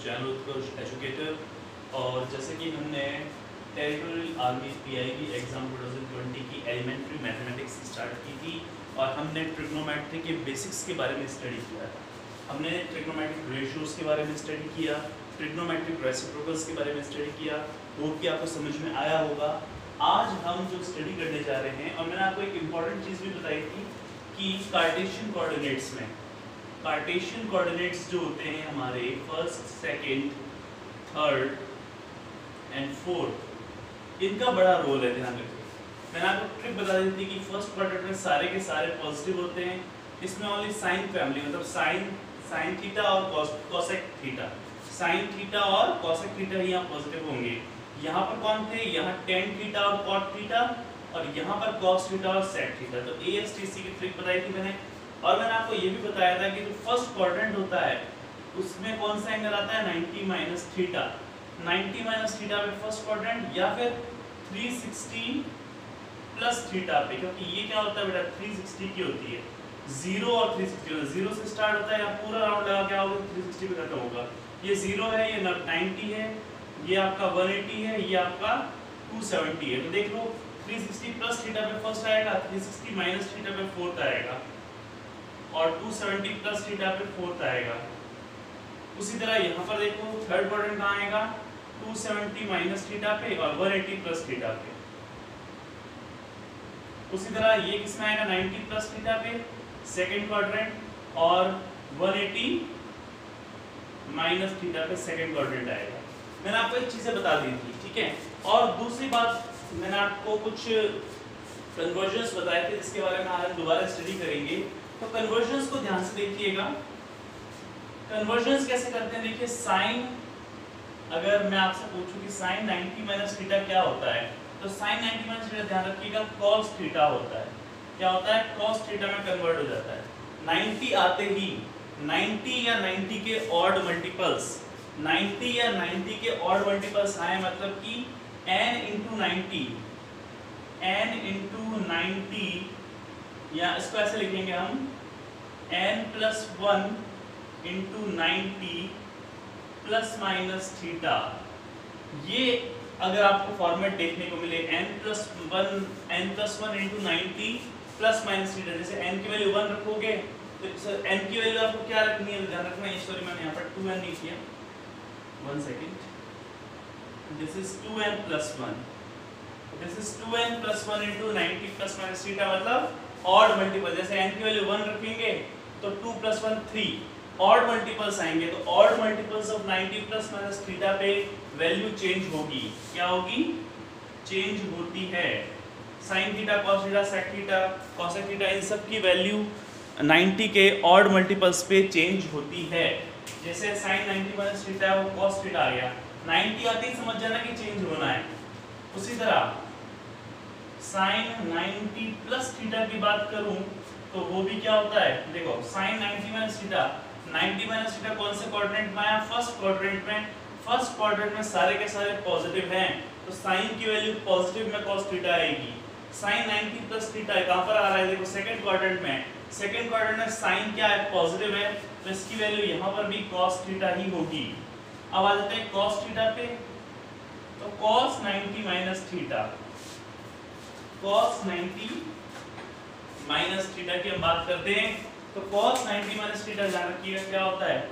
जैन उत्कर्ष educator. और जैसे कि हमने टेरिटोरियल आर्मी पीआईबी एग्ज़ाम 2020 की एलिमेंट्री मैथमेटिक्स स्टार्ट की थी और हमने ट्रिग्नोमेट्री के बेसिक्स के बारे में स्टडी किया था। हमने ट्रिग्नोमेट्रिक रेशियोज़ के बारे में स्टडी किया, ट्रिग्नोमेट्रिक रेसिप्रोकल्स के बारे में स्टडी किया, वो भी आपको समझ में आया होगा। आज हम जो स्टडी करने जा रहे हैं, और मैंने आपको एक इम्पॉर्टेंट चीज़ भी बताई थी कि कार्टेशियन कोऑर्डिनेट्स में कार्टेशियन कोऑर्डिनेट्स जो होते हैं हमारे first, second, third and fourth, इनका बड़ा रोल है। ध्यान रखिए, मैंने आपको ट्रिक बता दी थी कि फर्स्ट क्वाड्रेंट में सारे के सारे पॉजिटिव होते हैं। इसमें ओनली साइन फैमिली, मतलब साइन थीटा और कोसेक थीटा, साइन थीटा और कोसेक थीटा ही यहाँ पॉजिटिव होंगे। यहाँ पर कौन थे? यहाँ टेन थीटा और कॉट थीटा, और यहाँ पर कॉस थीटा और सेक थीटा। तो ASTC की ट्रिक बताई थी मैंने। और मैंने आपको ये भी बताया था कि जो फर्स्ट क्वाड्रेंट होता है उसमें कौन सा एंगल आता है? 90 माइनस थीटा। 90 माइनस थीटा पे फर्स्ट क्वाड्रेंट, या फिर 360 प्लस थीटा पे, क्योंकि ये क्या होता है बेटा? 360 की होती है, 0 और 360, 0 से स्टार्ट होता है, या पूरा राउंड लगा क्या होगा? 360 पे खत्म होगा। ये 0 है, ये 90 है, ये आपका 180 है, ये आपका 270 है। तो देख लो, 360 प्लस थीटा पे फर्स्ट आएगा, 360 माइनस थीटा पे फोर्थ आएगा, और 270 प्लस थीटा पे फोर्थ आएगा। उसी तरह यहाँ पर देखो, थर्ड क्वाड्रेंट कहाँ आएगा? 270 माइनस थीटा पे और 180 प्लस थीटा पे। उसी तरह ये किसमें आएगा? 90 प्लस थीटा पे सेकंड क्वाड्रेंट, और 180 माइनस थीटा पे सेकंड क्वाड्रेंट आएगा। मैंने आपको एक चीजें बता दी थी, ठीक है। और दूसरी बात, मैंने आपको कुछ कन्वर्जन्स बताए थे जिसके बारे में आज दोबारा स्टडी करेंगे। तो कन्वर्जन्स को ध्यान से देखिएगा। कन्वर्जन्स कैसे करते हैं? देखिए, साइन, अगर मैं आपसे पूछूं कि साइन 90 माइनस थीटा क्या होता है, तो साइन 90 माइनस थीटा ध्यान रखिएगा कॉस थीटा होता है। क्या होता है? कॉस थीटा में कन्वर्ट हो जाता है। 90 आते ही 90 या 90 के ऑड मल्टीपल्स, 90 या 90 के ऑड मल्टीपल्स आए, मतलब कि n इंटू 90, n इंटू 90, या इसको ऐसे लिखेंगे हम n plus 1 into 90 plus minus theta. ये अगर आपको फॉर्मेट देखने को मिले n plus 1 into 90 plus minus theta, जैसे n की वैल्यू 1 रखोगे तो n की वैल्यू आपको क्या रखनी है? ध्यान रखना है, सॉरी मैंने यहाँ पर 2n नहीं किया, 1 second, this is 2n plus 1, this is 2n plus 1 into 90 plus minus theta, मतलब ऑड मल्टीपल। जैसे n की वैल्यू 1 रखेंगे तो 2 प्लस 1 3, ऑड मल्टीपल्स आएंगे तो odd multiples of 90 plus minus theta पे वैल्यू चेंज होगी। क्या होगी? चेंज होती है। Sine theta, cos theta, sec theta, cosec theta, इन सब की वैल्यू 90 के ऑड मल्टीपल्स पे चेंज होती है। जैसे साइन 90 माइनस थीटा है, वो कॉस थीटा आ गया, 90 आते ही समझ जाना कि चेंज होना है। उसी तरह साइन 90 प्लस थीटा की बात करूं तो वो भी क्या होता है? देखो, sine 90 minus theta, 90 minus theta कौन से क्वाड्रेंट में आया? फर्स्ट क्वाड्रेंट में। फर्स्ट क्वाड्रेंट में सारे के सारे पॉजिटिव हैं, तो साइन की वैल्यू पॉजिटिव में cos थीटा आएगी। साइन 90 प्लस थीटा कहां पर आ रहा है? देखो, सेकंड क्वाड्रेंट में। सेकंड क्वाड्रेंट में साइन क्या है? पॉजिटिव है, तो इसकी वैल्यू यहां पर भी cos थीटा ही होगी। अब आ जाते हैं cos थीटा पे, तो cos 90 minus theta, cos 90 minus theta की हम बात करते हैं, तो cos 90 माइनस थीटा ध्यान रखिएगा क्या होता है?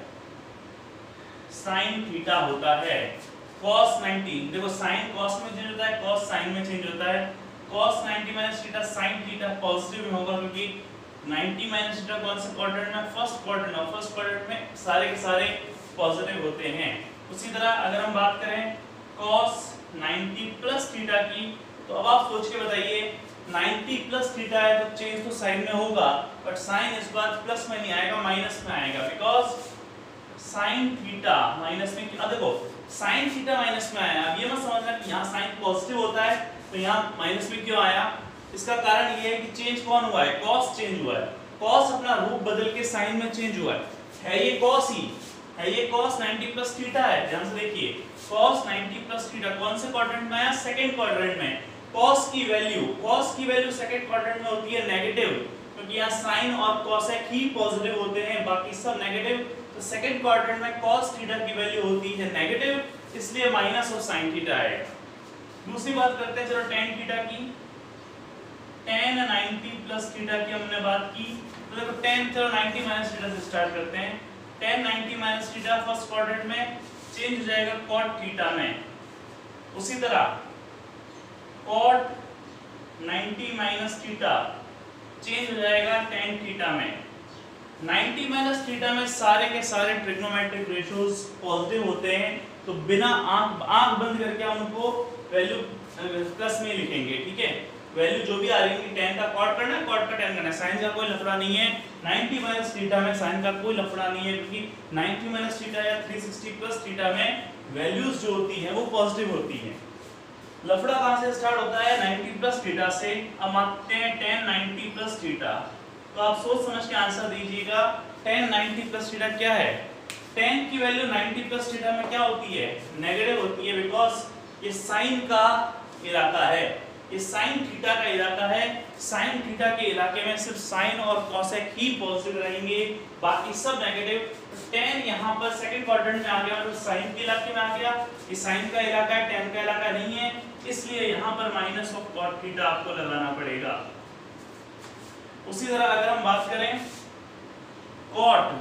साइन थीटा होता है। cos 90, देखो साइन cos में चेंज होता है, cos साइन में चेंज होता है। cos 90 minus theta sine theta positive में होगा, क्योंकि 90 माइनस थीटा कौन से क्वाड्रेंट में? फर्स्ट क्वाड्रेंट, और फर्स्ट क्वाड्रेंट में सारे के सारे पॉजिटिव होते हैं। उसी तरह अगर हम बात करें cos 90 प्लस थीटा की, तो अब आप सोच के बताइए, 90 प्लस थीटा है तो चेंज तो साइन में होगा, बट साइन इस बार प्लस में नहीं आएगा, माइनस में आएगा, बिकॉज साइन थीटा माइनस में। अब देखो, साइन थीटा माइनस में आया, अब ये मत समझना कि यहाँ साइन पॉजिटिव होता है तो यहाँ माइनस में क्यों आया। इसका कारण ये है कि चेंज कौन हुआ है? कॉस चेंज हुआ है। कॉस अपना रूप बदल के साइन में चेंज हुआ है ये कॉस ही है, ये cos 90 प्लस थीटा है। ध्यान से देखिए, cos 90 प्लस थीटा कौन से क्वाड्रेंट में आया? सेकंड क्वाड्रेंट में। cos की वैल्यू सेकंड क्वाड्रेंट में होती है नेगेटिव, क्योंकि यहाँ साइन और कोसेक ही पॉजिटिव होते हैं, बाकी सब नेगेटिव। तो सेकंड क्वाड्रेंट में cos थीटा की वैल्यू होती है नेगेटिव, इसलिए माइनस और sin थीटा आएगा। दूसरी बात करते हैं चलो tan थीटा की। tan 90 प्लस थीटा की हमने बात की, तो देखो tan चलो 90 माइनस थीटा से स्टार्ट करते हैं। tan 90 minus theta first quadrant में चेंज हो जाएगा cot थीटा में। उसी तरह cot 90 माइनस थीटा चेंज हो जाएगा tan थीटा में। 90 माइनस थीटा में सारे के सारे ट्रिग्नोमेट्रिक रेशियोज पॉजिटिव होते हैं, तो बिना आंख बंद करके हम उनको वैल्यू प्लस में लिखेंगे, ठीक है। वैल्यू जो भी आ रही है, tan का cot करना है, cot का tan करना है, sin का कोई लफड़ा नहीं है। 90 माइनस थीटा में sin का कोई लफड़ा नहीं है, क्योंकि 90 माइनस थीटा या 360 प्लस थीटा में वैल्यूज जो होती हैं वो पॉजिटिव होती हैं। लफड़ा कहां से स्टार्ट होता है? 90 प्लस थीटा से। अब आते हैं tan 90 प्लस थीटा, तो आप सोच समझ के आंसर दीजिएगा। tan 90 प्लस थीटा क्या है? tan की वैल्यू 90 प्लस थीटा में क्या होती है? नेगेटिव होती है, बिकॉज ये साइन का इलाका है, ये साइन थीटा का इलाका है। साइन थीटा के इलाके में सिर्फ साइन और कॉसेक ही पॉजिटिव रहेंगे, बाकी सब नेगेटिव। tan यहाँ पर सेकंड क्वाड्रेंट में आ गया, मतलब साइन के इलाके में आ गया। ये साइन का इलाका है, tan का इलाका नहीं है, इसलिए यहाँ पर माइनस ऑफ cot थीटा आपको लगाना पड़ेगा। उसी तरह अगर हम बात करें cot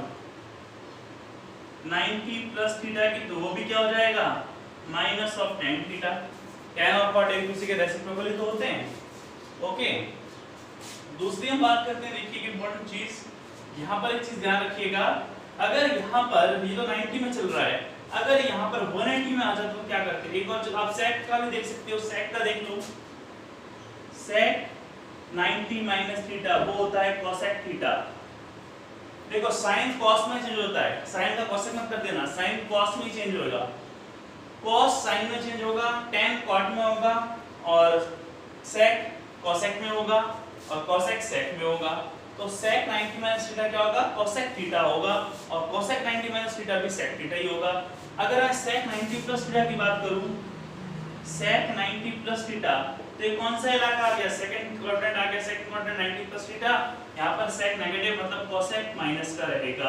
90 प्लस थीटा की, तो वो भी क्या हो जाएगा? Minus of tan theta. tan और cot एक दूसरे के रेसिप्रोकल तो होते हैं, ओके। दूसरी हम बात करते हैं, देखिए एक इंपॉर्टेंट चीज, यहाँ पर एक चीज ध्यान रखिएगा। अगर यहाँ पर ये तो 90 में चल रहा है, अगर यहाँ पर 180 में आ जाए तो क्या करते हैं? एक और आप sec का भी देख सकते हो, sec का देख लो। sec 90 माइनस थीटा वो होता है cosec थीटा। देखो sin cos में चेंज होता है, sin का cosec मत कर देना, sin cos में चेंज होगा, cos sin में चेंज होगा, tan cot में होगा, और sec cosec में होगा, और cosec sec में होगा। तो sec 90 माइनस थीटा क्या होगा? cosec थीटा होगा, और cosec 90 माइनस थीटा भी sec थीटा ही होगा। अगर मैं sec 90 प्लस थीटा की बात करूं, sec 90 प्लस थीटा, तो ये कौन सा इलाका आ गया? सेकंड क्वाड्रेंट आ गया, सेकंड क्वाड्रेंट 90 प्लस थीटा। यहाँ पर sec नेगेटिव मतलब cosec माइनस का रहेगा।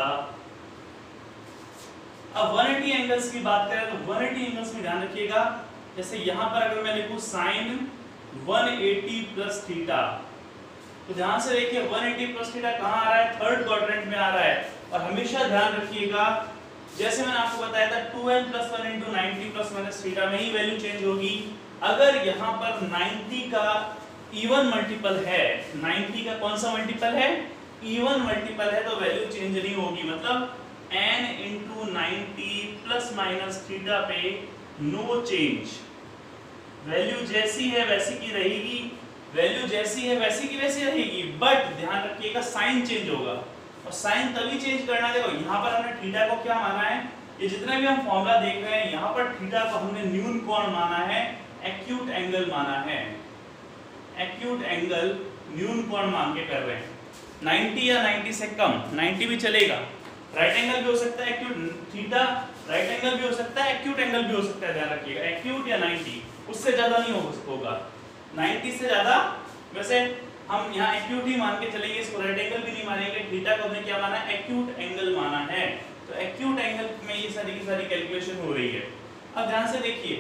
अब 180 एंगल्स की बात करें तो 180 एंगल्स में ध्यान रखिएगा। जैसे यहाँ पर अगर मैं लिखूं sin 180 प्लस थीटा, तो ध्यान से देखिए 180 प्लस थीटा कहाँ आ रहा है? थर्ड क्वाड्रेंट में आ रहा है। और हमेशा ध्यान रखिएगा, जैसे मैंने आपको बताया था 2n plus 1 into 90 plus minus theta में ही वैल्यू चेंज होगी। अगर यहाँ पर 90 का इवन मल्टीपल है, 90 का कौन सा मल्टीपल है? इवन मल्टीपल है, तो वैल्यू चेंज नहीं होगी। मतलब n into 90 plus minus theta पे नो चेंज, वैल्यू जैसी है वैसी की रहेगी, वैल्यू जैसी है वैसी की वैसी रहेगी। बट ध्यान रखिएगा साइन चेंज होगा, और साइन तभी चेंज करना। देखो यहाँ पर हमने थीटा को क्या माना है? ये जितने भी हम फॉर्मूला देख रहे हैं, यहाँ पर थीटा को हमने न्यून कोण माना है, एक्यूट एंगल माना है, एक्यूट एंगल न्यून कोण मान के कर रहे हैं। 90 या 90 से कम, 90 भी चलेगा, राइट एंगल भी हो सकता है, एक्यूट थीटा राइट एंगल भी हो सकता है, एक्यूट एंगल भी हो सकता है। ध्यान रखिएगा एक्यूट या 90, उससे ज्यादा नहीं होगा। 90 से ज्यादा, वैसे हम यहाँ एक्यूट ही मान के चलेंगे, इसको राइट एंगल भी नहीं मानेंगे। थीटा को हमने क्या माना है? एक्यूट एंगल माना है। तो एक्यूट एंगल में ये सारी की सारी कैलकुलेशन हो रही है। अब ध्यान से देखिए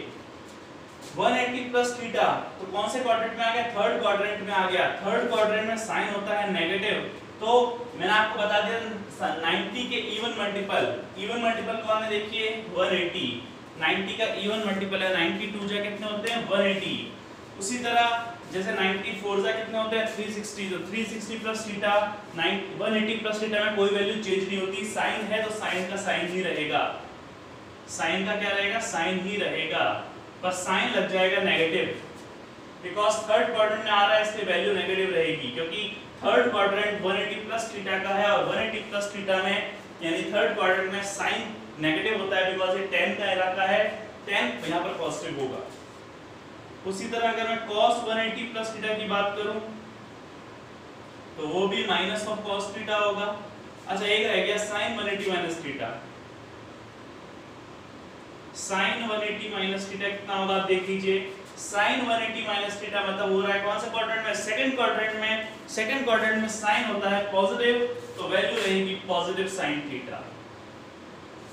180 प्लस थीटा, तो कौन से क्वाड्रेंट में आ गया? थर्ड क्वाड्रेंट में आ गया। थर्ड क्वाड्रेंट में साइन होता है नेगेटिव, तो मैंने आपको बता दिया 90 के इवन मल्टीपल कौन है? देखिए 180, 90 का इवन मल्टीपल है, 92 जा कितने होते हैं? 180। उसी तरह जैसे 94 जा कितने होते हैं? 360, तो 360 प्लस थीटा 180 प्लस थीटा में कोई वैल्यू चेंज नहीं होती। साइन है तो साइन का साइन ही रहेगा, साइन का क्या रहेगा? साइन ही रहेगा, पर साइन लग जाएगा नेगेटिव, बिकॉज थर्ड क्वाड्रेंट में आ रहा है, इसलिए वैल्यू नेगेटिव रहेगी, क्योंकि थर्ड क्वाड्रेंट 180 प्लस थीटा का है, और 180 प्लस थीटा में यानी थर्ड क्वाड्रेंट में साइन नेगेटिव होता है, बिकॉज ये tan का इलाका है, tan यहाँ पर पॉजिटिव होगा। उसी तरह अगर मैं cos 180 प्लस थीटा की बात करूं, तो वो भी माइनस ऑफ cos थीटा होगा। अच्छा एक रह गया sin 180 minus theta. sin 180 minus theta कितना होगा? आप देख लीजिए, sin 180 माइनस थीटा मतलब हो रहा है कौन से क्वाड्रेंट में? सेकंड क्वाड्रेंट में। सेकंड क्वाड्रेंट में साइन होता है पॉजिटिव, तो वैल्यू रहेगी पॉजिटिव sin थीटा।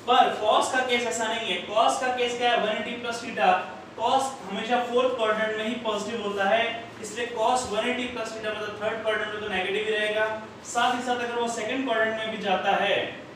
पर cos का केस ऐसा नहीं है। cos का केस क्या है 180 प्लस थीटा। cos हमेशा फोर्थ क्वाड्रेंट में ही पॉजिटिव होता है, इसलिए cos 180 प्लस थीटा मतलब थर्ड क्वाड्रेंट में तो नेगेटिव ही रहेगा। साथ ही साथ अगर वो सेकंड क्वाड्रेंट में भी जाता है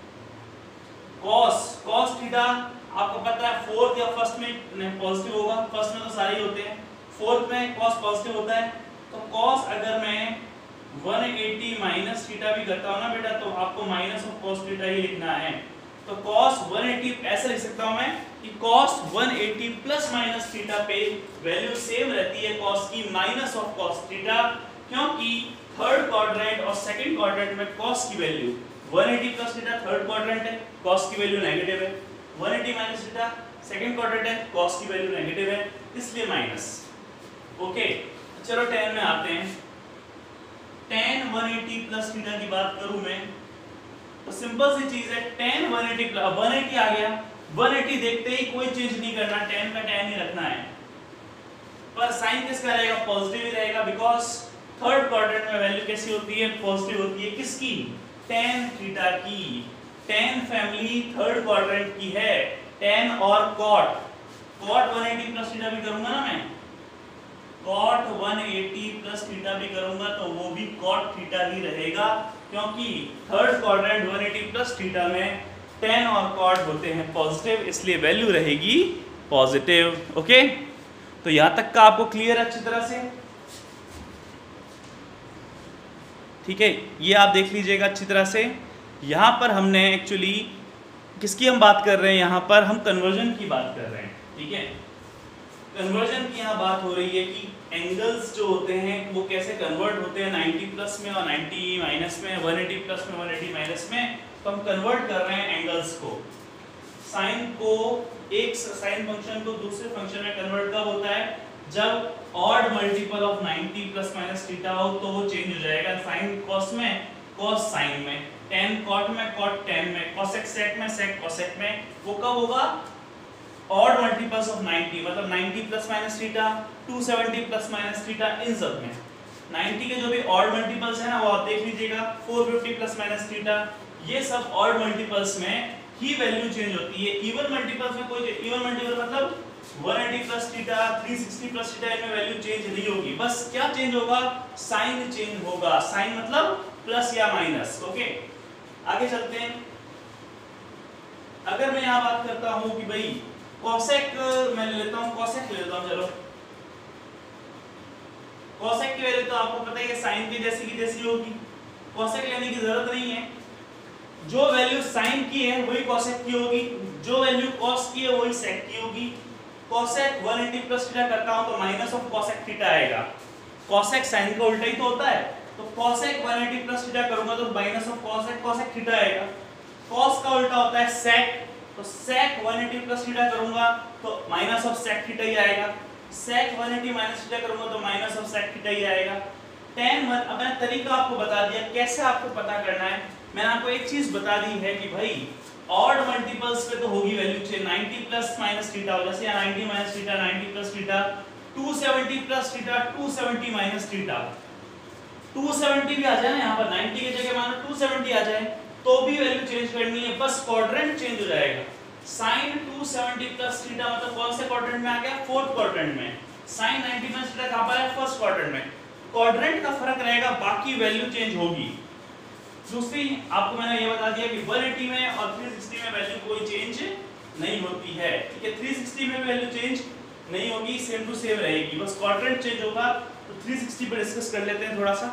cos थीटा आपको पता है फोर्थ या फर्स्ट में पॉजिटिव होगा, फर्स्ट में तो सारे ही होते हैं, फोर्थ में cos पॉजिटिव होता है। तो cos अगर मैं 180 माइनस थीटा भी करता हूं ना बेटा, तो आपको माइनस ऑफ cos थीटा ही लिखना है। तो cos 180 ऐसे लिख सकता हूं मैं कि cos 180 प्लस माइनस थीटा पे वैल्यू सेम रहती है cos की माइनस ऑफ cos थीटा, क्योंकि थर्ड क्वाड्रेंट और सेकंड क्वाड्रेंट में cos की value 180 plus theta third quadrant है, cos की वैल्यू नेगेटिव है, 180 माइनस थीटा सेकंड क्वाड्रेंट है, cos की वैल्यू नेगेटिव है, इसलिए माइनस। ओके, चलो tan में आते हैं। tan 180 प्लस थीटा की बात करूं मैं तो सिंपल सी चीज है, tan 180 प्लस 180 आ गया, 180 देखते ही कोई चेंज नहीं करना, tan का tan ही रखना है, पर साइन किसका रहेगा पॉजिटिव ही रहेगा, बिकॉज थर्ड क्वाड्रेंट में वैल्यू कैसी होती है पॉजिटिव होती है, किसकी tan थीटा की। tan फैमिली थर्ड क्वाड्रेंट की है, tan और cot 180 प्लस थीटा भी करूंगा ना मैं, cot 180 प्लस थीटा भी करूंगा तो वो भी cot थीटा ही रहेगा, क्योंकि थर्ड क्वाड्रेंट 180 प्लस थीटा में tan और cot होते हैं पॉजिटिव, इसलिए वैल्यू रहेगी पॉजिटिव। ओके, तो यहां तक का आपको क्लियर अच्छी तरह से, ठीक है, ये आप देख लीजिएगा अच्छी तरह से। यहाँ पर हमने एक्चुअली किसकी हम बात कर रहे हैं, यहाँ पर हम कन्वर्जन की बात कर रहे हैं, ठीक है। कन्वर्जन की यहाँ बात हो रही है कि एंगल्स जो होते हैं वो कैसे कन्वर्ट होते हैं 90 प्लस में और 90 माइनस में, 180 प्लस में 180 माइनस में, तो हम कन्वर्ट कर रहे हैं एंगल्स को। साइन को एक साइन फंक्शन को दूसरे फंक्शन में कन्वर्ट कब होता है, जब odd multiple of 90 plus minus theta हो तो वो चेंज हो जाएगा, साइन कॉस में, कॉस साइन में, tan कॉट में, कॉट tan में, कोसेक सेक में, सेक कोसेक में। वो कब होगा ऑड मल्टीपल्स ऑफ 90 मतलब 90 plus minus theta, 270 plus minus theta, इन सब में 90 के जो भी ऑड मल्टीपल्स है ना वो आप देख लीजिएगा, 450 प्लस माइनस थीटा, ये सब ऑड मल्टीपल्स में ही वैल्यू चेंज होती है। इवन मल्टीपल्स में कोई, इवन मल्टीपल मतलब 180 प्लस थीटा, 360 प्लस थीटा, इनमें वैल्यू चेंज नहीं होगी, बस क्या चेंज होगा, साइन चेंज होगा, साइन मतलब प्लस या माइनस। ओके, आगे चलते हैं। अगर मैं यहाँ बात करता हूँ कि भाई कोसेक मैं ले लेता हूँ, कोसेक ले लेता हूँ, चलो कोसेक की वैल्यू तो आपको पता है कि साइन की जैसी होगी, कोसेक लेने की जरूरत नहीं है, जो वैल्यू साइन की है वही कोसेक की होगी, जो वैल्यू कॉस की है वही सेक की होगी। कोसेक 180 प्लस थीटा करता हूं तो माइनस ऑफ कोसेक थीटा आएगा, कोसेक साइन का उल्टा ही तो होता है, तो कोसेक 180 प्लस थीटा करूंगा तो minus of cosec cosec theta आएगा। कॉस का उल्टा होता है सेक, तो सेक 180 प्लस थीटा करूंगा तो माइनस ऑफ सेक थीटा ही आएगा, सेक 180 माइनस थीटा करूंगा तो माइनस ऑफ सेक थीटा ही आएगा। tan 1 अब मैंने तरीका आपको बता दिया कैसे आपको पता करना है। मैंने आपको एक चीज बता दी है कि भाई ऑड मल्टीपल्स पे तो होगी वैल्यू 90 प्लस माइनस थीटा हो, जैसे 90 minus theta, 90 plus theta, 270 plus theta, 270 minus theta, 270 भी आ जाए ना यहाँ पर, 90 की जगह मानो 270 आ जाए तो भी वैल्यू चेंज करनी है, बस क्वाड्रेंट चेंज हो जाएगा। साइन 270 प्लस थीटा मतलब कौन से क्वाड्रेंट में आ गया, फोर्थ क्वाड्रेंट में, साइन 90 प्लस थीटा कहां पर है, फर्स्ट क्वाड्रेंट में, क्वाड्रेंट का फर्क रहेगा, बाकी वैल्यू चेंज होगी। दूसरी आपको मैंने ये बता दिया कि 180 में और 360 में वैल्यू कोई चेंज नहीं होती है, ठीक है, 360 में वैल्यू चेंज नहीं होगी, सेम टू सेम रहेगी, बस क्वाड्रेंट चेंज होगा। तो 360 पर डिस्कस कर लेते हैं थोड़ा सा।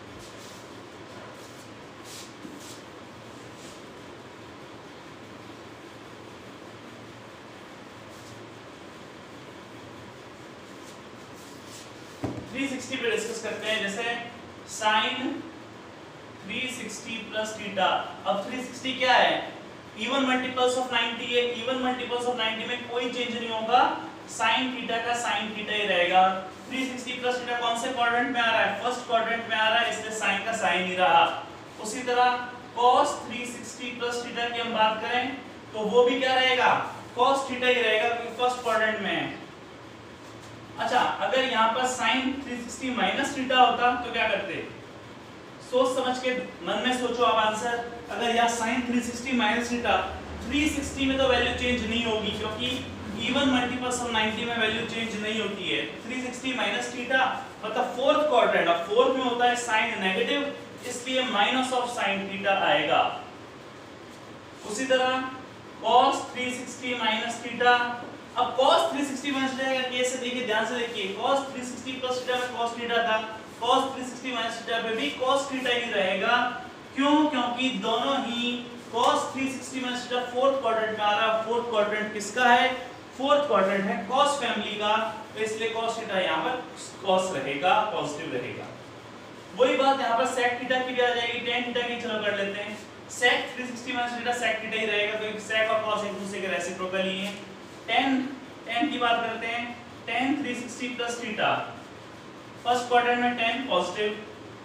पे डिस्कस करते हैं, जैसे साइन 360 प्लस थीटा। अब 360 क्या है, इवन मल्टीपल्स ऑफ 90 है, इवन मल्टीपल्स ऑफ 90 में कोई चेंज नहीं होगा, साइन थीटा का साइन थीटा ही रहेगा। 360 प्लस थीटा कौन से क्वाड्रेंट में आ रहा है, फर्स्ट क्वाड्रेंट में आ रहा है, इसलिए साइन का साइन ही रहा। उसी तरह cos 360 प्लस थीटा की हम बात करें तो वो भी क्या रहेगा, cos थीटा ही रहेगा क्योंकि फर्स्ट क्वाड्रेंट में है। अच्छा, अगर यहाँ पर sin 360 माइनस थीटा होता तो क्या करते, सोच समझ के मन में सोचो आप आंसर। अगर यहाँ sin 360 माइनस थीटा 360 में तो वैल्यू चेंज नहीं होगी क्योंकि इवन मल्टीपल्स ऑफ 90 में वैल्यू चेंज नहीं होती है। 360 माइनस थीटा मतलब फोर्थ क्वाड्रेंट, अब फोर्थ में होता है साइन नेगेटिव, इसलिए माइनस ऑफ साइन थीटा आएगा। उसी तरह cos 360 माइनस थीटा, अब cos 360 माइनस थीटा का केस है, देखिए ध्यान से देखिए, cos 360 प्लस थीटा में cos थीटा था, cos 360 माइनस थीटा पे भी cos थीटा ही रहेगा। क्यों? क्योंकि दोनों ही cos 360 minus theta fourth quadrant में आ रहा है। फोर्थ क्वाड्रेंट किसका है? फोर्थ क्वाड्रेंट है cos फैमिली का, तो इसलिए cos थीटा यहाँ पर cos रहेगा, पॉजिटिव रहेगा। वही बात यहाँ पर sec थीटा की भी आ जाएगी, tan थीटा की चलो कर लेते हैं। sec 360 minus theta sec theta ही रहेगा, तो sec और cos एक दूसरे के रेसिप्रोकल ही हैं। tan की बात करते हैं, tan 360 plus theta, first quadrant में tan positive,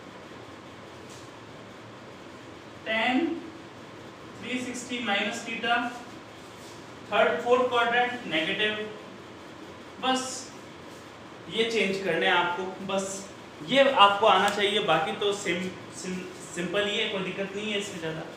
tan 360 minus theta fourth quadrant negative. बस ये चेंज करने हैं आपको, बस ये आपको आना चाहिए, बाकी तो सिंपल ही है, कोई दिक्कत नहीं है इसमें ज़्यादा।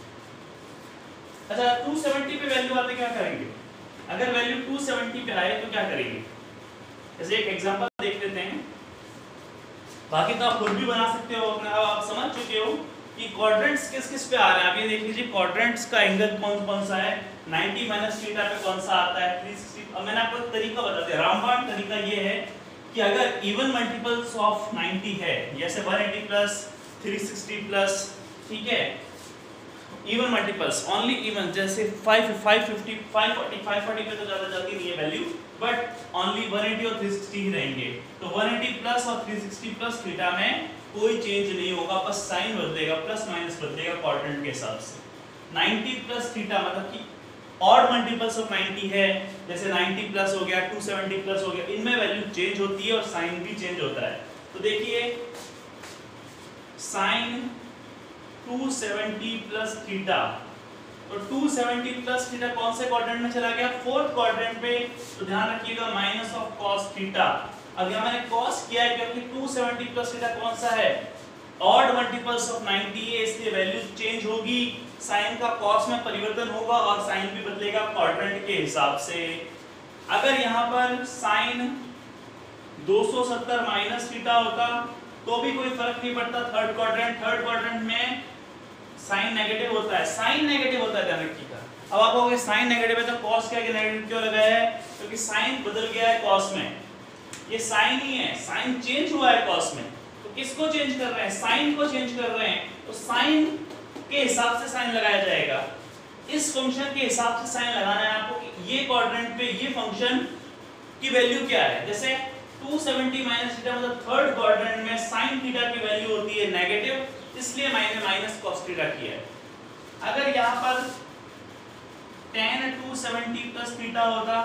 अच्छा 270 पे वैल्यू आते क्या करेंगे? अगर वैल्यू 270 पे आए तो क्या करेंगे? जैसे एक एग्जांपल देख लेते हैं, बाकी तो आप खुद भी बना सकते हो अपना। आप समझ चुके हो कि क्वाड्रेंट्स किस किस पे आ रहे हैं। आप ये देख लीजिए क्वाड्रेंट्स का एंगल कौन कौन सा है। 90 माइनस थीटा पे कौन सा आता है? 360। अब मैंने आपको तरीका बता दिया, रामबाण तरीका ये है कि अगर इवन मल्टीपल्स ऑफ 90 है, जैसे 180 प्लस 360 प्लस, ठीक है, इवन मल्टीपल्स ओनली इवन, जैसे 550 540 540 पे तो ज़्यादा जाती नहीं है वैल्यू, बट ओनली 180 और 360 ही रहेंगे। तो 180 प्लस और 360 प्लस थीटा में कोई चेंज नहीं होगा, बस साइन बदलेगा, प्लस माइनस बदलेगा क्वाड्रेंट के हिसाब से। 90 प्लस थीटा मतलब कि ऑड मल्टीपल्स ऑफ 90 है, जैसे 90 प्लस हो गया, 270 प्लस हो गया, इनमें वैल्यू चेंज होती है और साइन भी चेंज होता है। तो देखिए साइन 270 प्लस थीटा, तो 270 प्लस थीटा कौन से क्वाड्रेंट में चला गया? फोर्थ क्वाड्रेंट पे। तो ध्यान रखिएगा माइनस ऑफ cos थीटा। अब यहाँ मैंने cos किया है क्योंकि 270 प्लस थीटा कौन सा है? ऑड मल्टीपल्स ऑफ 90 है, इसलिए वैल्यू चेंज होगी, साइन का cos में परिवर्तन होगा और साइन भी बदलेगा क्वाड्रेंट के हिसाब से। अगर यहाँ पर साइन 270 माइनस थीटा होता तो भी कोई फर्क नहीं पड़ता। थर्ड क्वाड्रेंट में साइन नेगेटिव होता है, साइन नेगेटिव होता है, ध्यान रखिएगा। अब आप कहोगे साइन नेगेटिव है तो cos क्या नेगेटिव क्यों लगाया है? क्योंकि साइन बदल गया है cos में, ये साइन ही है, साइन चेंज हुआ है cos में। तो किसको चेंज कर रहे हैं? साइन को चेंज कर रहे हैं, तो साइन के हिसाब से साइन लगाया जाएगा। इस फंक्शन के हिसाब से साइन लगाना है आपको कि ये क्वाड्रेंट पे ये फंक्शन की वैल्यू क्या है। जैसे 270 माइनस थीटा मतलब थर्ड क्वाड्रेंट में साइन थीटा की वैल्यू होती है नेगेटिव, इसलिए मैंने माइनस cos थीटा किया है। अगर यहाँ पर tan 270 प्लस थीटा होता,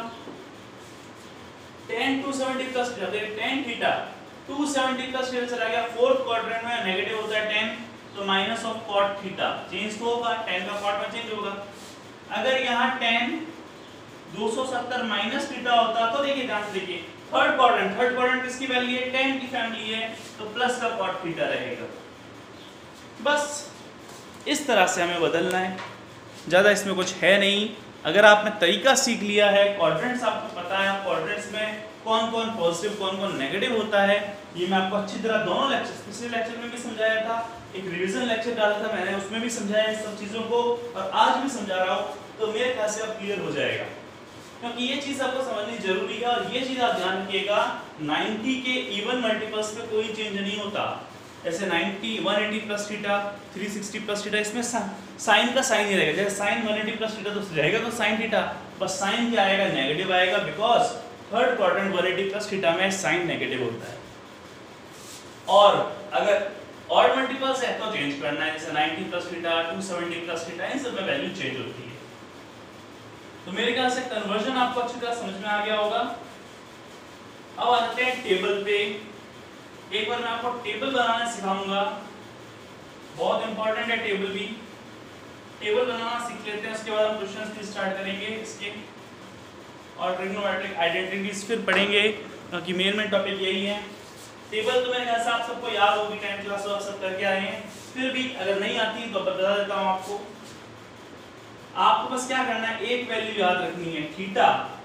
tan 270 plus theta, tan theta 270 plus theta चला गया, फोर्थ क्वाड्रेंट में नेगेटिव होता है tan, तो minus of cot theta change तो होगा, tan का cot में चेंज होगा। अगर यहाँ tan 270 माइनस थीटा होता तो देखिए ध्यान से देखिए, थर्ड क्वाड्रेंट किसकी वैल्यू है? tan की फैमिली है, तो प्लस का cot थीटा रहेगा। बस इस तरह से हमें बदलना है, ज़्यादा इसमें कुछ है नहीं। अगर आपने तरीका सीख लिया है, क्वाड्रेंट्स आपको पता है, क्वाड्रेंट्स में कौन कौन पॉजिटिव कौन कौन नेगेटिव होता है, ये मैं आपको अच्छी तरह दोनों लेक्चर, पिछले लेक्चर में भी समझाया था, एक रिवीजन लेक्चर डाला था मैंने, उसमें भी समझाया इन सब चीज़ों को, और आज भी समझा रहा हूँ, तो मेरे ख्याल से अब क्लियर हो जाएगा, क्योंकि ये चीज़ आपको समझनी जरूरी है। और ये चीज़ आप ध्यान रखिएगा, 90 के इवन मल्टीपल्स पे कोई चेंज नहीं होता। ऐसे 90 180 प्लस थीटा 360 प्लस थीटा, इसमें साइन का साइन ही रहेगा। जैसे साइन 180 प्लस थीटा तो रहेगा तो साइन थीटा, बस साइन क्या आएगा? नेगेटिव आएगा, because third quadrant 180 plus theta में साइन नेगेटिव होता है। और अगर ऑड मल्टीपल्स है तो चेंज करना है, जैसे 90 प्लस थीटा 270 प्लस थीटा, इन सब में वैल्यू चेंज होती है। तो मेरे ख्याल से कन्वर्जन आपको अच्छी तरह समझ में आ गया होगा। अब आते हैं टेबल पे। एक बार मैं आपको टेबल बनाना सिखाऊंगा, बहुत इंपॉर्टेंट है टेबल भी। टेबल बनाना सीख लेते हैं, उसके बाद हम क्वेश्चंस भी स्टार्ट करेंगे इसके, और ट्रिग्नोमेट्रिक आइडेंटिटीज फिर पढ़ेंगे, क्योंकि मेन टॉपिक यही है। टेबल तो मेरे ख्याल से आप सबको याद होगी, 10th क्लास में आप सब करके आए हैं, फिर भी अगर नहीं आती तो बता देता हूँ आपको। आपको बस क्या करना है, एक वैल्यू याद रखनी है, थीटा।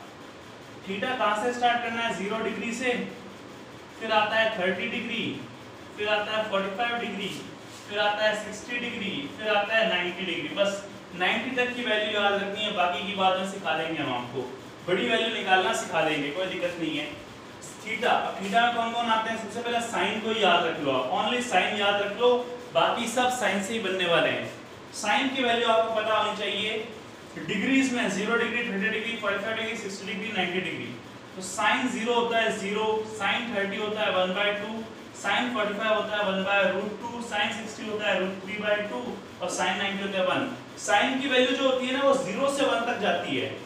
थीटा कहां से स्टार्ट करना है, 0 डिग्री से, फिर आता है 30 डिग्री, फिर आता है 45 डिग्री, फिर आता है 60 डिग्री, फिर आता है 90 डिग्री। बस 90 तक की वैल्यू याद रखनी है, बाकी की बात में सिखा देंगे हम आपको, बड़ी वैल्यू निकालना सिखा देंगे, कोई दिक्कत नहीं है। थीटा, थीटा में कौन कौन आते हैं, सबसे पहले साइन को याद रख लो, ओनली साइन याद रख लो, बाकी सब साइन से ही बनने वाले हैं। साइन की वैल्यू आपको पता होनी चाहिए, डिग्रीज में 0 degree, 30 degree, 45 degree, 60 degree, 90 degree. तो साइन 0 होता है 0, साइन 30 होता है 1/2, साइन 45 होता है 1/√2, साइन 60 होता है √3/2 और साइन 90 होता है 1। साइन की वैल्यू जो होती है ना वो 0 से 1 तक जाती है।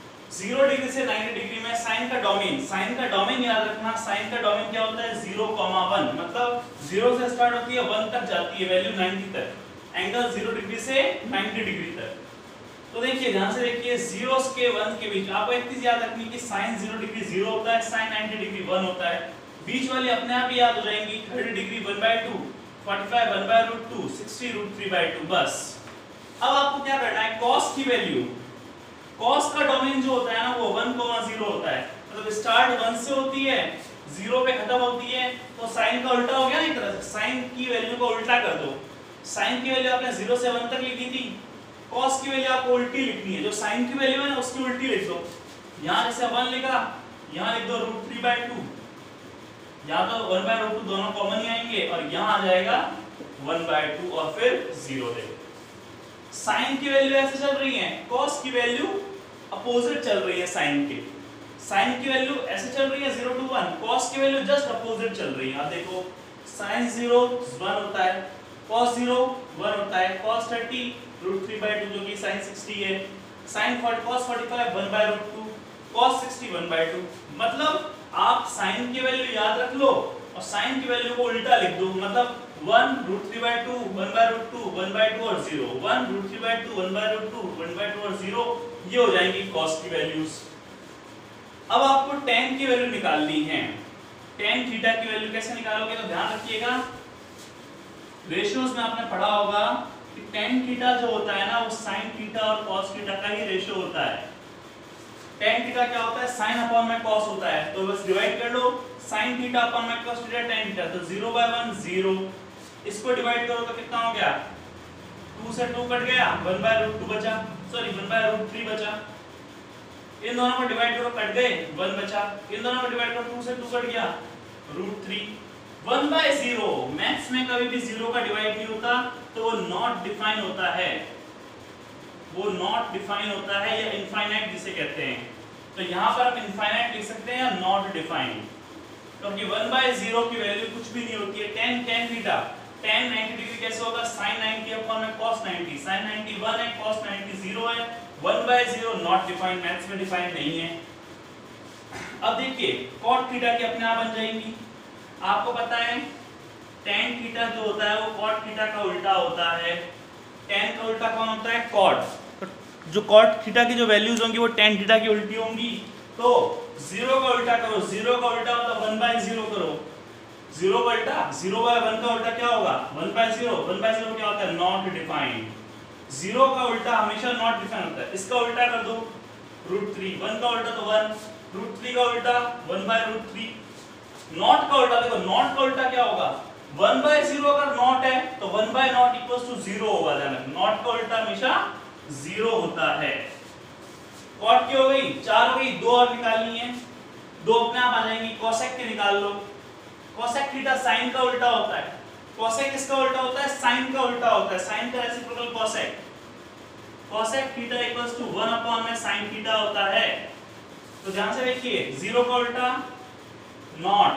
0 डिग्री से 90 डिग्री में साइन का डोमेन याद रखना। साइन का डोमेन क्या होता है, 0,1, मतलब 0 से स्टार्ट होती है 1 तक जाती है वैल्यू 90 तक। एंगल 0 डिग्री से 90 डिग्री तक। तो देखिए ध्यान से देखिए, 0 के 1 के बीच आपको एक चीज याद रखनी कि साइन 0 डिग्री 0 होता है, साइन 90 डिग्री 1 होता है। बीच वाली अपने आप ही याद हो जाएंगी, 30 डिग्री 1/2, 45 1/√2, 60 √3/2। बस अब आपको क्या करना है, cos की वैल्यू, cos का डोमेन जो होता है ना वो 1,0 होता है, मतलब स्टार्ट 1 से होती है, 0 पे खत्म होती है। तो साइन का उल्टा हो गया ना, एक तरह से साइन की वैल्यू को उल्टा कर दो। साइन की वैल्यू आपने 0 से 1 तक लिखी थी, cos की वैल्यू आपको उल्टी लिखनी है, जो साइन की वैल्यू है ना उसकी उल्टी लिख दो। यहां जैसे 1 लिखा, यहां लिख दो √3/2, यहां तो 1/√2 दोनों कॉमन ही आएंगे और यहां आ जाएगा 1/2 और फिर 0 दे। साइन की वैल्यू ऐसे चल रही है, cos की वैल्यू अपोजिट चल रही है साइन के। साइन की वैल्यू ऐसे चल रही है 0 to 1, cos की वैल्यू जस्ट अपोजिट चल रही है। आप देखो sin 0 1 होता है, cos 0 1 होता है, cos 30 √3/2 जो कि sin 60 है, sin 40 cos 45 1/√2, cos 60 1/2। मतलब आप sin की वैल्यू याद रख लो और sin की वैल्यू को उल्टा लिख दो, मतलब 1 √3/2 1/√2 1/2 और 0, 1 √3/2 1/√2 1/2 और 0, ये हो जाएंगी cos की वैल्यूज। अब आपको tan की वैल्यू निकालनी है। tan थीटा की वैल्यू कैसे निकालोगे, तो ध्यान रखिएगा, रेशियोज में आपने पढ़ा होगा कि tan थीटा जो होता है ना वो sin थीटा और cos थीटा का ही रेशियो होता है। tan थीटा क्या होता है, sin अपॉन में cos होता है, तो बस डिवाइड कर लो, sin थीटा अपॉन में cos थीटा tan थीटा, तो 0/1 0, इसको डिवाइड करो तो कितना हो गया, 2 से 2 कट गया, 1/√2 बचा, सॉरी 1/√3 बचा। इन दोनों को डिवाइड करो, कट गए, 1 बचा। इन दोनों को डिवाइड करो, 2 से 2 कट गया, √3। 1/0 मैथ्स में कभी भी 0 का डिवाइड नहीं होता, तो वो नॉट डिफाइन होता है, वो नॉट डिफाइन होता है या इनफाइनाइट जिसे कहते हैं। तो यहां पर आप इनफाइनाइट लिख सकते हैं या नॉट डिफाइन, क्योंकि 1/0 की वैल्यू कुछ भी नहीं होती है। tan थीटा tan 90 डिग्री कैसे होगा, sin 90 अपॉन में cos 90, sin 90 1 है, cos 90 0 है, 1/0 नॉट डिफाइन, मैथ्स में डिफाइन नहीं है। अब देखिए cot थीटा की अपने आप बन जाएंगी। आपको पता है tan थीटा जो होता है वो cot थीटा का उल्टा होता है। tan का उल्टा कौन होता है, cot। तो जो cot थीटा की जो वैल्यूज होंगी वो tan थीटा की उल्टी होंगी। तो 0 का उल्टा करो, 0 का उल्टा मतलब 1/0 करो, 0 का उल्टा 0/1 का उल्टा क्या होगा, 1/0। 1/0 क्या होता है, नॉट डिफाइंड। 0 का उल्टा हमेशा नॉट डिफाइन होता है। इसका उल्टा कर दो √3, 1 का उल्टा तो 1, √3 का उल्टा 1/√3। नॉट का उल्टा देखो, नॉट का उल्टा क्या होगा, 1/0 अगर नॉट है तो 1/0 इक्वल्स टू 0 होगा। ध्यान, नॉट का उल्टा हमेशा 0 होता है। कॉट की हो गई, 4 हो गई, 2 और निकालनी है, 2 अपने आप आ जाएंगी। कोसेक की निकाल लो, कोसेक थीटा साइन का उल्टा होता है। कोसेक किसका उल्टा होता है, साइन का उल्टा होता है, साइन का reciprocal cosec. Cosec theta equals to 1 upon में साइन थीटा होता है। तो ध्यान से देखिए, 0 का उल्टा नॉट,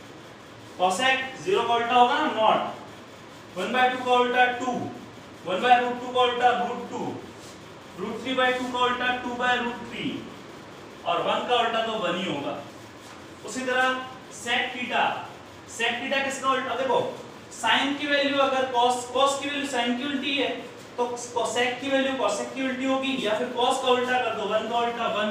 कोसेक 0 का उल्टा होगा ना नॉट, 1/2 का उल्टा 2, 1/√2 का उल्टा √2, √3/2 का उल्टा 2/√3 और 1 का उल्टा तो 1 ही होगा। उसी तरह सेक थीटा, सेक थीटा किसका उल्टा, देखो साइन की वैल्यू अगर cos की वैल्यू साइन की उल्टी है तो कोसेक की वैल्यू कोसेक की उल्टी होगी, या फिर cos का उल्टा कर दो, 1 का उल्टा 1,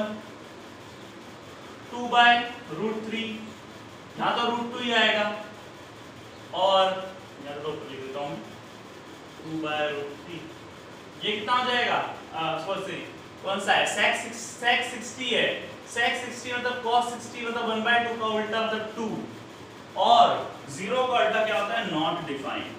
2/√3, यहां तो √2 ही आएगा, और यहां तो लिख देता हूं 2/√3, ये कितना हो जाएगा, सॉरी कौन सा है, sec 60 है, sec 60 मतलब cos 60 मतलब 1/2 का उल्टा मतलब 2, और 0 का उल्टा क्या होता है, नॉट डिफाइंड।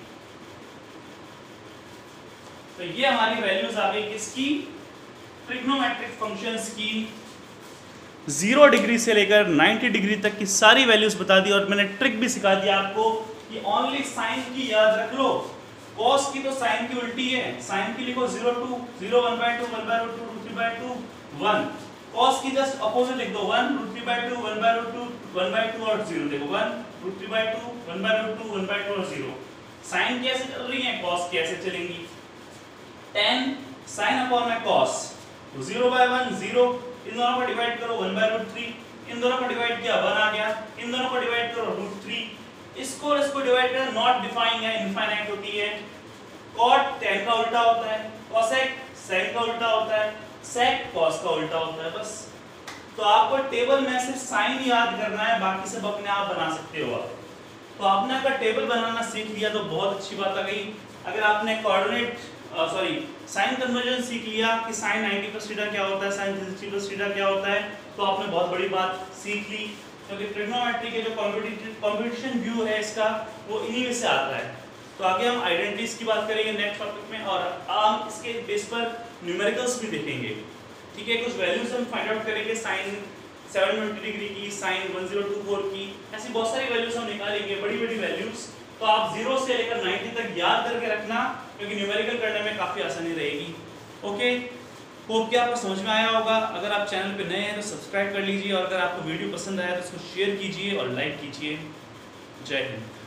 तो ये हमारी वैल्यूज आ गई किसकी, ट्रिग्नोमेट्रिक फंक्शंस की। 0 डिग्री से लेकर 90 डिग्री तक की सारी वैल्यूज बता दी, और मैंने ट्रिक भी सिखा दिया आपको कि ओनली साइन की याद रख लो, cos की तो साइन की उल्टी है, साइन की लिखो 0 2 0 1/2 1/2 √3/2 1, cos की जस्ट अपोजिट लिख दो 1 √3/2 1/2 1/2 और 0, देखो 1 √3/2 1/2 1/2 और 0। साइन कैसे चल रही है, cos कैसे चलेंगी, tan sin अपॉन में cos, 0/1 0, इन दोनों को डिवाइड करो 1/√3, इन दोनों को डिवाइड किया 1 आ गया, इन दोनों को डिवाइड करो √3, इसको और इसको डिवाइड करें, नॉट डिफाइंग है, इनफाइनाइट होती है। cot tan का उल्टा होता है, cosec sin का उल्टा होता है, sec cos का उल्टा होता है, बस। तो आपको टेबल में सिर्फ साइन याद करना है, बाकी सब अपने आप बना सकते हो आप। तो आपने अगर टेबल बनाना सीख लिया तो बहुत अच्छी बात आ गई। अगर आपने कोऑर्डिनेट साइन कन्वर्जन सीख लिया कि sin 90 प्लस थीटा क्या होता है, sin 360 प्लस थीटा क्या होता है, तो आपने बहुत बड़ी बात सीख ली, क्योंकि ट्रिग्नोमेट्री के जो कंप्यूटेशन व्यू है इसका वो इन्हीं में से आता है। तो आगे हम आइडेंटिटीज की बात करेंगे नेक्स्ट टॉपिक में, और हम इसके बेस पर न्यूमेरिकल्स भी देखेंगे, ठीक है। कुछ वैल्यूज हम फाइंड आउट करेंगे, sin 720 डिग्री की, sin 1024 की, ऐसी बहुत सारी वैल्यूज हम निकालेंगे, बड़ी बड़ी वैल्यूज। तो आप 0 से लेकर 90 तक याद करके रखना, क्योंकि न्यूमेरिकल करने में काफ़ी आसानी रहेगी। ओके, होप कि आपको समझ में आया होगा। अगर आप चैनल पे नए हैं तो सब्सक्राइब कर लीजिए, और अगर आपको वीडियो पसंद आया तो उसको शेयर कीजिए और लाइक कीजिए। जय हिंद।